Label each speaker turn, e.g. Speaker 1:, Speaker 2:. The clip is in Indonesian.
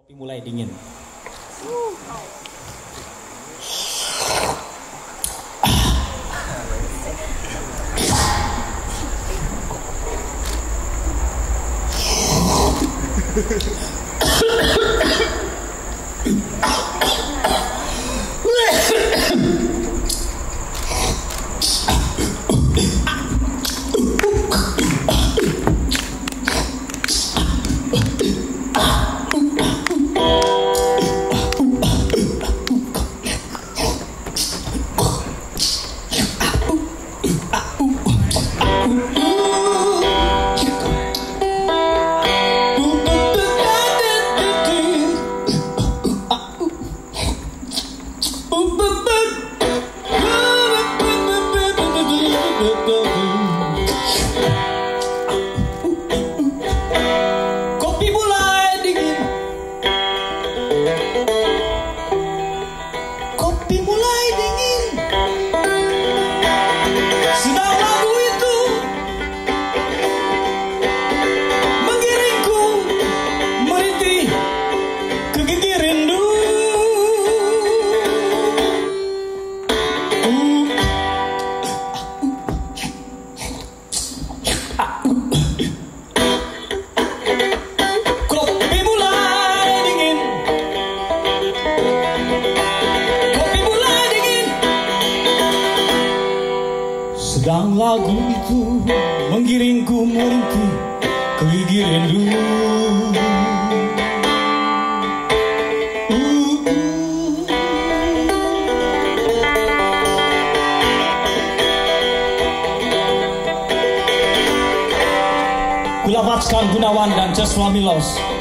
Speaker 1: Kopi mulai dingin. Kopi mulai dingin. Kopi mulai dingin. Sedang lagu itu menggiringku merintih ke gigi rindu. Kopi mulai dingin. Kopi mulai dingin. Sedang lagu itu menggiringku merintih ke gigi rindu. Kulapatkan Gunawan dan Joshua Milos.